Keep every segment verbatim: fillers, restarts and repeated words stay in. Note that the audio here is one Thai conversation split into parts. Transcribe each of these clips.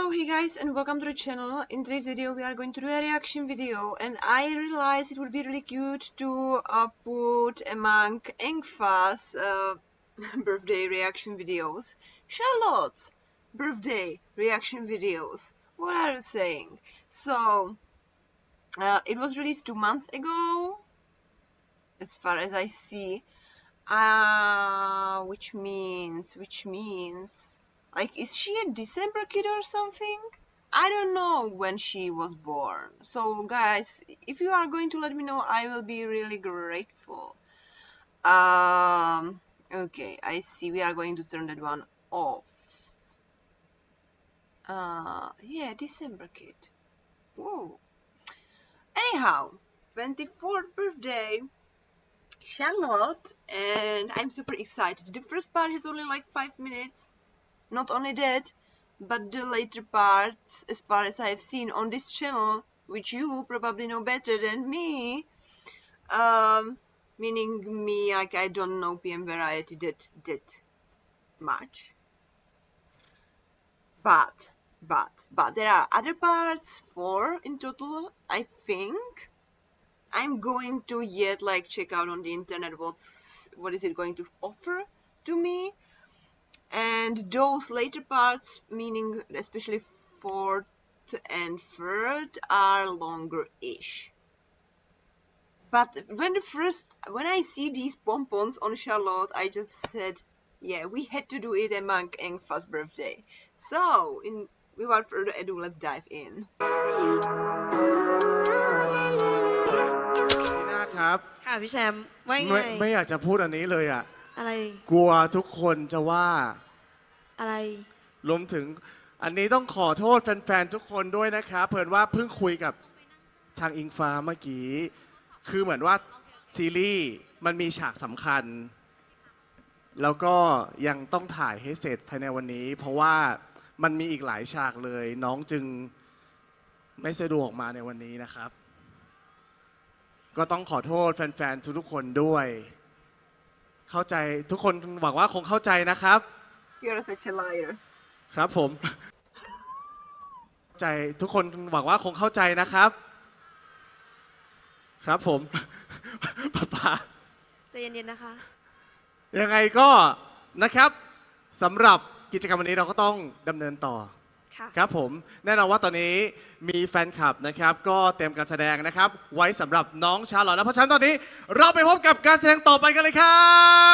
So hey guys, and welcome to the channel. In today's video we are going to do a reaction video, and I realized it would be really cute to uh, put among Engfa's uh, birthday reaction videos Charlotte's birthday reaction videos. What are you saying? So uh, it was released two months ago as far as I see, uh, which means which means like, is she a December kid or something? I don't know when she was born. So guys, if you are going to let me know, I will be really grateful. Um, okay, I see we are going to turn that one off. Uh, yeah, December kid. Whoa. Anyhow, twenty-fourth birthday, Charlotte, and I'm super excited. The first part is only like five minutes. Not only that, but the later parts, as far as I've seen on this channel, which you probably know better than me, um, meaning me, like I don't know P M Variety that, that much. But, but, but there are other parts, four in total, I think. I'm going to yet like check out on the internet what's, what is it going to offer to me. And those later parts, meaning especially fourth and third, are longer-ish. But when the first, when I see these pompons on Charlotte, I just said, yeah, we had to do it among Engfa's birthday. So, in, without further ado, let's dive in. ครับค่ะพี่แชมป์ว่าไงไม่ไม่อยากจะพูดอันนี้เลยอ่ะอะไรกลัวทุกคนจะว่าอะไรรวมถึงอันนี้ต้องขอโทษแฟนๆทุกคนด้วยนะครับเพิ่นว่าเพิ่งคุยกับทางอิงฟ้าเมื่อกี้คือเหมือนว่าซีรีส์มันมีฉากสำคัญแล้วก็ยังต้องถ่ายให้เสร็จภายในวันนี้เพราะว่ามันมีอีกหลายฉากเลยน้องจึงไม่สะดวกมาในวันนี้นะครับก็ต้องขอโทษแฟนๆทุกๆคนด้วยเข้าใจทุกคนหวังว่าคงเข้าใจนะครับ You're such a liar. ครับผมใจทุกคนหวังว่าคงเข้าใจนะครับครับผมป๊าป๊าใจเย็นๆนะคะยังไงก็นะครับสำหรับกิจกรรมวันนี้เราก็ต้องดำเนินต่อครับผมแน่นอนว่าตอนนี้มีแฟนคลับนะครับก็เตรียมการแสดงนะครับไว้สำหรับน้องชาลอตแล้วเพราะฉะนั้นตอนนี้เราไปพบกับการแสดงต่อไปกันเลยครับ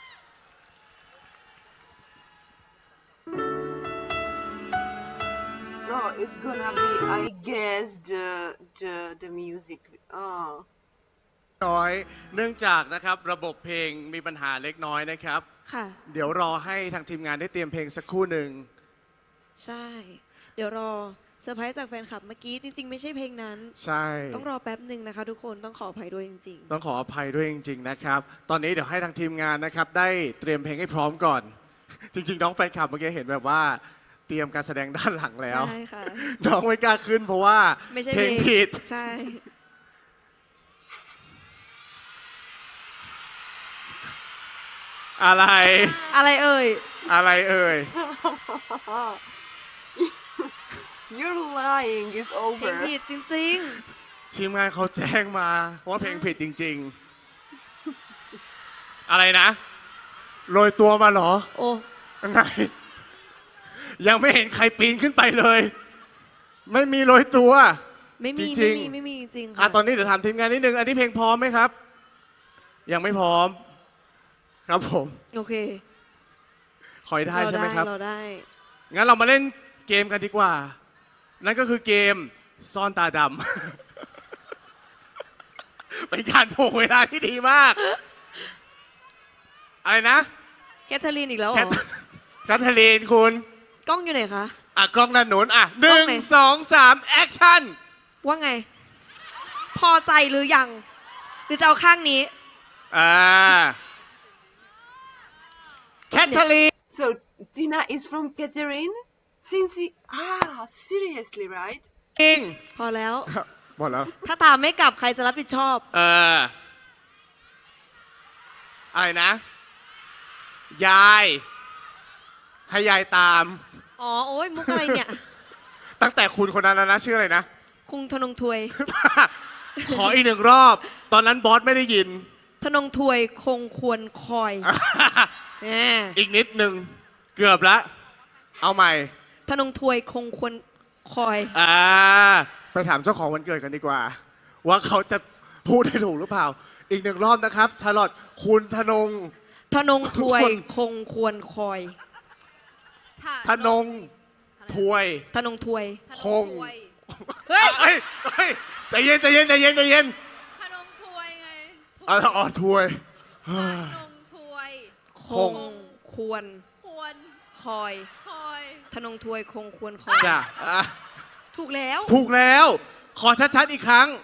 Oh, it's gonna be, I guess, the the the music. Oh. น้อยเนื่องจากนะครับระบบเพลงมีปัญหาเล็กน้อยนะครับค่ะเดี๋ยวรอให้ทางทีมงานได้เตรียมเพลงสักครู่หนึ่งใช่เดี๋ยวรอเซอร์ไพรส์จากแฟนคลับเมื่อกี้จริงๆไม่ใช่เพลงนั้นใช่ต้องรอแป๊บหนึ่งนะคะทุกคนต้องขออภัยด้วยจริงๆต้องขออภัยด้วยจริงๆนะครับตอนนี้เดี๋ยวให้ทางทีมงานนะครับได้เตรียมเพลงให้พร้อมก่อนจริงๆน้องแฟนคลับเมื่อกี้เห็นแบบว่าเตรียมการแสดงด้านหลังแล้วใช่ค่ะน้องไม่กล้าขึ้นเพราะว่าเพลงผิดใช่อะไรอะไรเอ่ยอะไรเอ่ย You're lying is เพลง over ผิดจริงๆทีมงานเขาแจ้งมาว่าเพลงผิดจริงๆอะไรนะโรยตัวมาเหรอโอ้ยังไงยังไม่เห็นใครปีนขึ้นไปเลยไม่มีโรยตัวไม่มีไม่มีไม่มีจริงค่ะอ่ะตอนนี้เดี๋ยวถามทีมงานนิดนึงอันนี้เพลงพร้อมไหมครับยังไม่พร้อมครับผมโอเคขอได้ใช่ไหมครับเราได้งั้นเรามาเล่นเกมกันดีกว่านั่นก็คือเกมซ่อนตาดำเป็นการถ่วงเวลาที่ดีมากอะไรนะแคทเธอรีนอีกแล้วเหรอแคทเธอรีนคุณกล้องอยู่ไหนคะอ่ะกล้องด้านโน้นอ่ะหนึ่งสองสามแอคชั่นว่าไงพอใจหรือยังหรือจะเอาข้างนี้อ่าCatherine. So Tina is from Catherine. Since he, ah, seriously, right? จริงพอแล้วหมดแล้วถ้าตามไม่กลับใครจะรับผิดชอบเอออะไรนะยายให้ยายตามอ๋อโอ้ยมุกอะไรเนี่ยตั้งแต่คุณคนนั้นนะชื่ออะไรนะคุงธนงถวยขออีกหนึ่งรอบตอนนั้นบอสไม่ได้ยินธนงถวยคงควรคอยอีกนิดหนึ่งเกือบละเอาใหม่ธนงถวยคงควรคอยอ่าไปถามเจ้าของวันเกิดกันดีกว่าว่าเขาจะพูดให้ถูกหรือเปล่าอีกหนึ่งรอบนะครับชาลอตคุณธนงธนงถวยคงควรคอยธนงถวยธนงถวยคงเฮ้ยเฮ้ยใจเย็นใจเย็นใจเย็นใจเย็นธนงถวยไงอ๋ออ๋อถวยธนงถวยคงควรควรคอยคอยธนงถวยคงควรคอยจ้ะถูกแล้วถูกแล้วขอชัดๆอีกครั้ง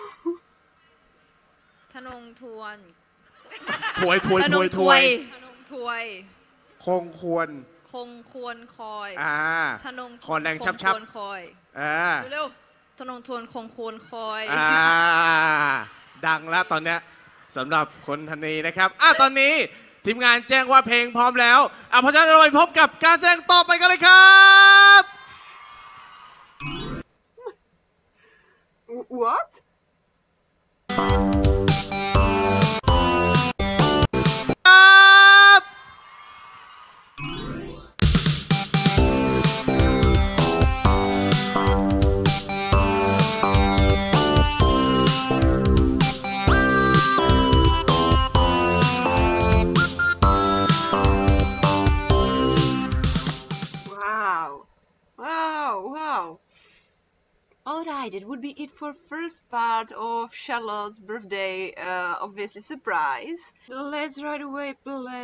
ธนงทวนถวยถวยถวยถวยธนงถวยคงควรคงควรคอยอ่าธนงคอนแรงชับชับคอยอ่าเร็วธนงทวนคงควรคอยอ่าดังแล้วตอนเนี้ยสำหรับคนทันนี้นะครับอ่ะตอนนี้ทีมงานแจ้งว่าเพลงพร้อมแล้วอ่ะเพราะฉะนั้นเราไปพบกับการแสดงต่อไปกันเลยครับ What? Alright, it would be it for first part of Charlotte's birthday, uh, obviously surprise. Let's right away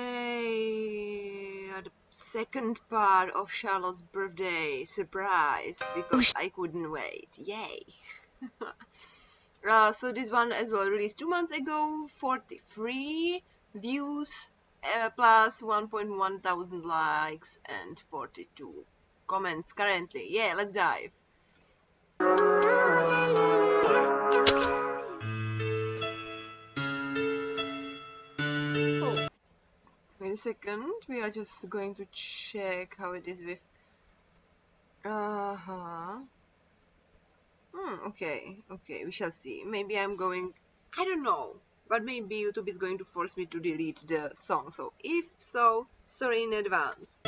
play the second part of Charlotte's birthday surprise, because I couldn't wait. Yay! uh, so this one as well released two months ago, forty-three views, uh, plus one point one thousand likes and forty-two comments currently. Yeah, let's dive. Oh, wait a second, we are just going to check how it is with uh-huh hmm okay okay we shall see. Maybe I'm going, I don't know, but maybe YouTube is going to force me to delete the song, so if so, sorry in advance.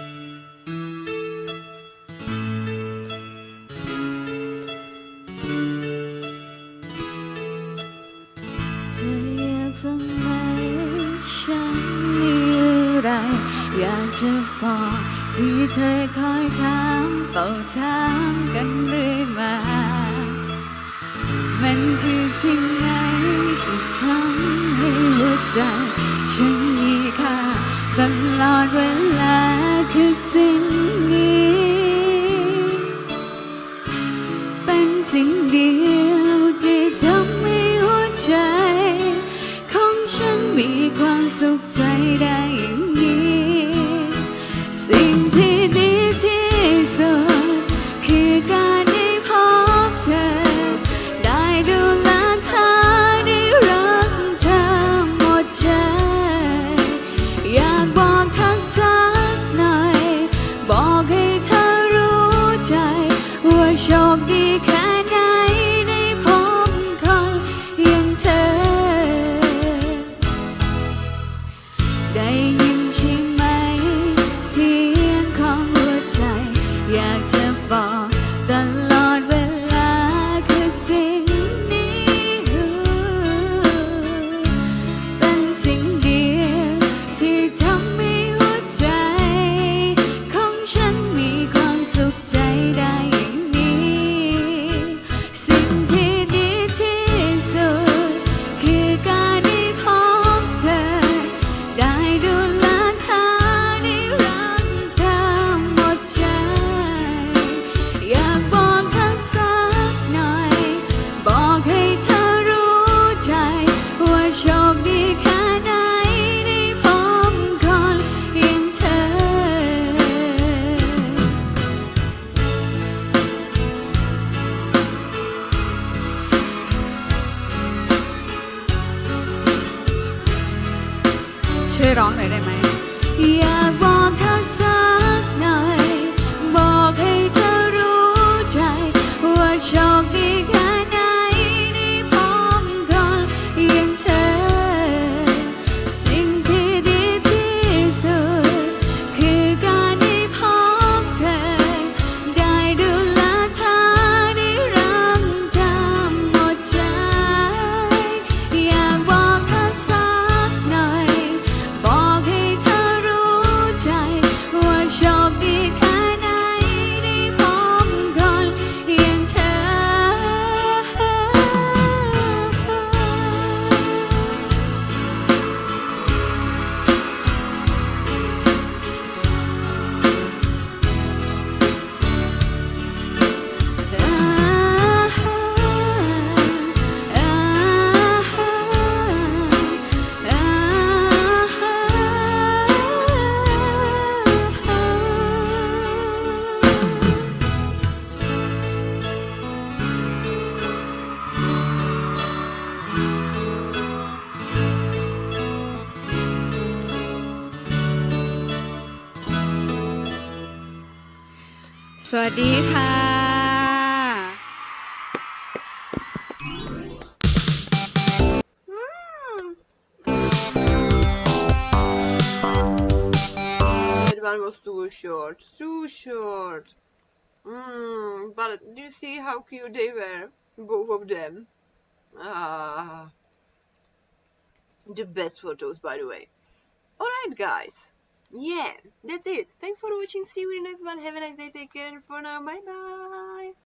Hãy อยากจะบอกที่เธอคอยถามเฝ้าถามกันเรื่อยมามันคือสิ่งไหนที่ทำให้หัวใจฉันมีค่าตลอดเวลาคือสิ่งนี้เป็นสิ่งเดียวที่ทำให้หัวใจของฉันมีความสุขใจได้อย่างนี้สิ่งที่ดีที่สุดคือการได้พบเธอได้ดูแลเธอได้รักเธอหมดใจอยากบอกเธอสักหน่อยบอกให้เธอรู้ใจว่าโชคดีแค่ไหนได้พบคนอย่างเธอได้ยินใช่ไหมเสียงของหัวใจอยากจะบอกตลอดเวลาคือสิ่งนี้เป็นสิ่งเดียวที่ทำให้หัวใจของฉันมีความสุขใจได้อย่างนี้สิ่งที่ดีที่สุดคือการได้พบเธอได้ดูแลเธอได้รักเธอหมดใจอยากบอกเธอสักหน่อยบอกให้เธอรู้ใจว่าโชคดีแค่ไหนได้พบคนอย่างเธอช่วยร้องหน่อยได้ไหมอยากบอกเธอสักหน่อยบอกให้เธอรู้ใจสวัสดีค่ะ That one was too short, too short. Mm, but do you see how cute they were? Both of them. Ah, the best photos, by the way. Alright, guys. Yeah, that's it. Thanks for watching. See you in the next one. Have a nice day. Take care. And for now, bye bye.